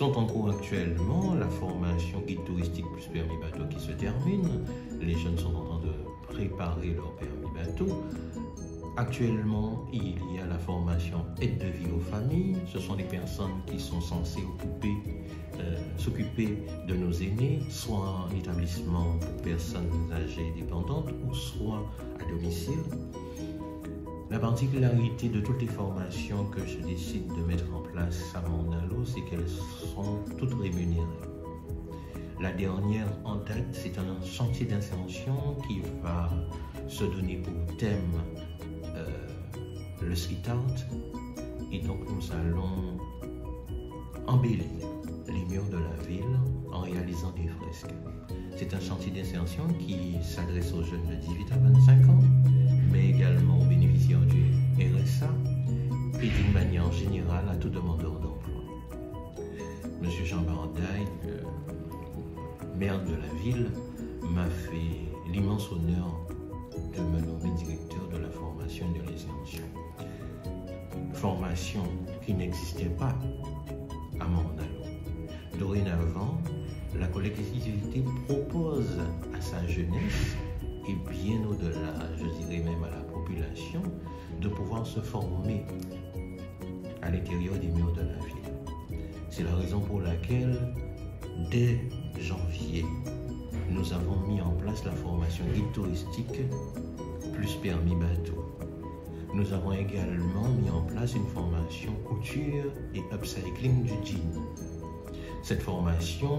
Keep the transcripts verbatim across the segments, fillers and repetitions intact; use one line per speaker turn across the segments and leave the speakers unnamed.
sont en cours actuellement la formation guide touristique plus permis bateau qui se termine. Les jeunes sont en train de préparer leur permis bateau. Actuellement, il y a la formation aide de vie aux familles. Ce sont des personnes qui sont censées occuper, euh, s'occuper de nos aînés, soit en établissement pour personnes âgées dépendantes ou soit à domicile. La particularité de toutes les formations que je décide de mettre en place à Morne-à-l'Eau, c'est qu'elles sont toutes rémunérées. La dernière en date, c'est un chantier d'insertion qui va se donner pour thème euh, le street art. Et donc nous allons embellir les murs de la ville en réalisant des fresques. C'est un chantier d'insertion qui s'adresse aux jeunes de dix-huit à vingt-cinq ans, mais également aux bénéficiaires du R S A et d'une manière générale à tout demandeur d'emploi. Monsieur Jean Barandaï, euh, maire de la ville, m'a fait l'immense honneur de me nommer directeur de la formation et de l'insertion. Formation qui n'existait pas à Morne-à-l'Eau. Dorénavant, la collectivité propose à sa jeunesse et bien au-delà, je dirais même à la population, de pouvoir se former à l'intérieur des murs de la ville. C'est la raison pour laquelle, dès janvier, nous avons mis en place la formation guide touristique plus permis bateau. Nous avons également mis en place une formation couture et upcycling du jean. Cette formation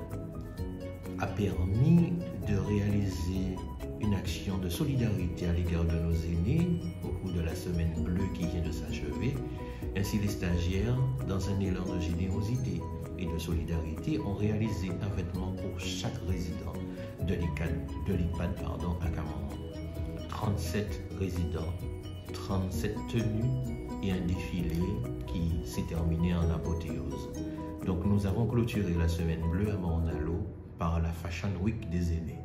a permis de réaliser une action de solidarité à l'égard de nos aînés au cours de la semaine bleue qui vient de s'achever. Ainsi, les stagiaires, dans un élan de générosité et de solidarité, ont réalisé un vêtement pour chaque résident de l'EHPAD pardon, à Cameroun. trente-sept résidents, trente-sept tenues et un défilé qui s'est terminé en apothéose. Donc nous avons clôturé la semaine bleue à Morne-à-l'Eau par la Fashion Week des aînés.